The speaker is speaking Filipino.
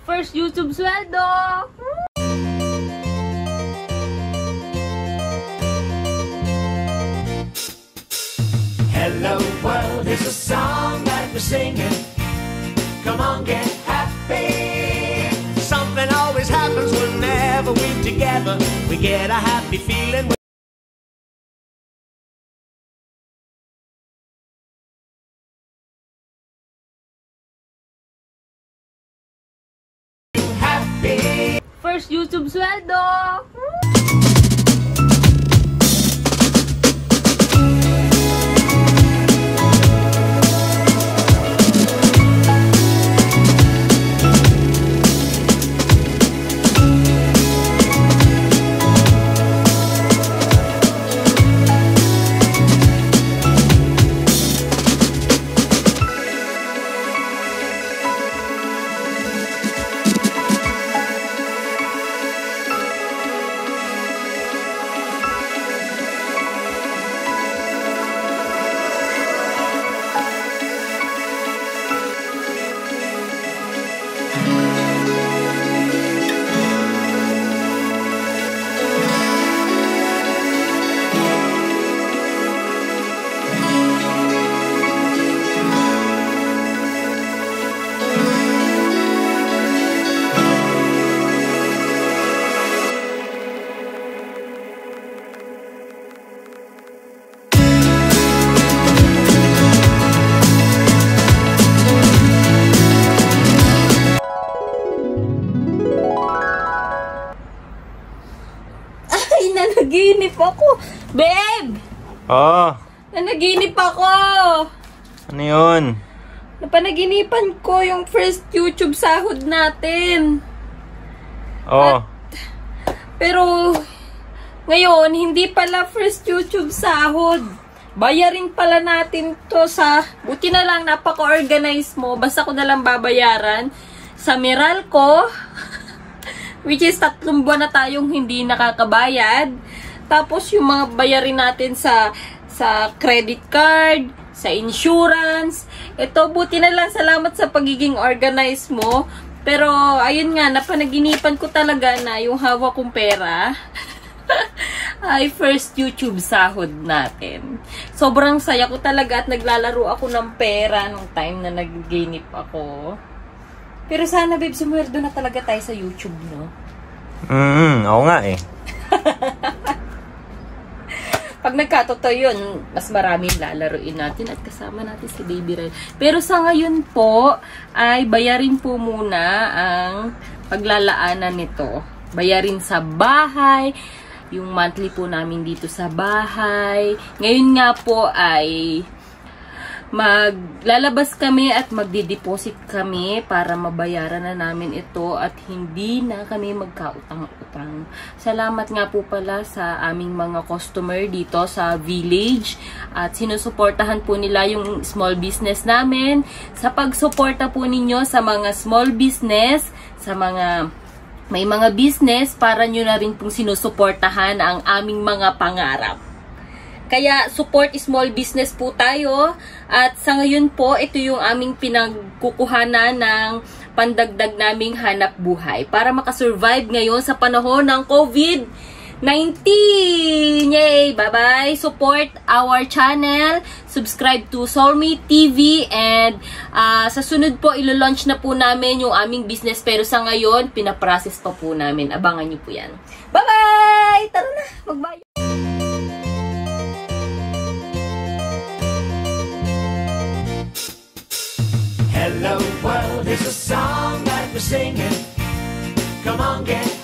First YouTube sweldo! Hello world is a song that we're singing. Come on, get happy. Something always happens whenever we're together. We get a happy feeling. Happy. First YouTube sweldo! Nanaginip ako. Babe! Oh. Nanaginip ako. Ano yun? Napanaginipan ko yung first YouTube sahod natin. Oh. Pero, ngayon, hindi pala first YouTube sahod. Bayarin pala natin to sa, buti na lang napaka-organize mo. Basta ko na lang babayaran sa Meralco. Which is 3 buwan na tayong hindi nakakabayad. Tapos yung mga bayarin natin sa credit card, sa insurance. Ito, buti na lang, salamat sa pagiging organized mo. Pero, ayun nga, napanaginipan ko talaga na yung hawak kong pera ay first YouTube sahod natin. Sobrang saya ko talaga at naglalaro ako ng pera nung time na nagginip ako. Pero sana, babe, sumwerdo na talaga tayo sa YouTube, no? Oo nga eh. Pag nagkatotoo yun, mas maraming lalaruin natin at kasama natin si Baby Ray. Pero sa ngayon po, ay bayarin po muna ang paglalaanan nito. Bayarin sa bahay, yung monthly po namin dito sa bahay. Ngayon nga po ay maglalabas kami at magdideposit kami para mabayaran na namin ito at hindi na kami magkautang-utang. Salamat nga po pala sa aming mga customer dito sa village at sinusuportahan po nila yung small business namin. Sa pagsuporta po ninyo sa mga small business, sa mga may mga business, para nyo na rin pong sinusuportahan ang aming mga pangarap. Kaya, support small business po tayo. At sa ngayon po, ito yung aming pinagkukuhanan ng pandagdag naming hanap buhay para makasurvive ngayon sa panahon ng COVID-19. Yay! Bye-bye! Support our channel. Subscribe to Soulmate TV. And sa sunod po, ilo-launch na po namin yung aming business. Pero sa ngayon, pinaprocess pa po namin. Abangan nyo po yan. Bye-bye! Tara na! Mag-bye! Hello world is a song that we're singing. Come on, get